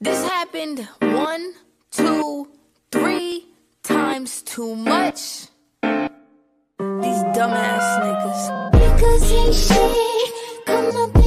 This happened 1, 2, 3 times too much. These dumbass niggas. Niggas ain't shit. Come up